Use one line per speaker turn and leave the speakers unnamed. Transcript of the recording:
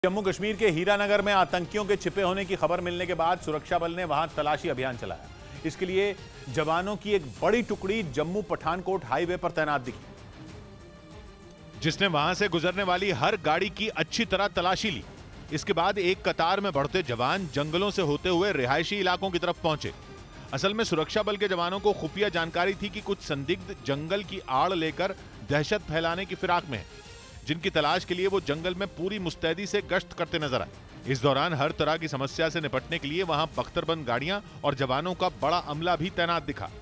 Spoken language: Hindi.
जम्मू कश्मीर के हीरानगर में आतंकियों के छिपे होने की खबर मिलने के बाद सुरक्षा बल ने वहां तलाशी अभियान चलाया। इसके लिए जवानों की एक बड़ी टुकड़ी जम्मू पठानकोट हाईवे पर तैनात दिखी,
जिसने वहां से गुजरने वाली हर गाड़ी की अच्छी तरह तलाशी ली। इसके बाद एक कतार में बढ़ते जवान जंगलों से होते हुए रिहायशी इलाकों की तरफ पहुंचे। असल में सुरक्षा बल के जवानों को खुफिया जानकारी थी कि कुछ संदिग्ध जंगल की आड़ लेकर दहशत फैलाने की फिराक में हैं, जिनकी तलाश के लिए वो जंगल में पूरी मुस्तैदी से गश्त करते नजर आए। इस दौरान हर तरह की समस्या से निपटने के लिए वहां बख्तरबंद गाड़ियां और जवानों का बड़ा अमला भी तैनात दिखा।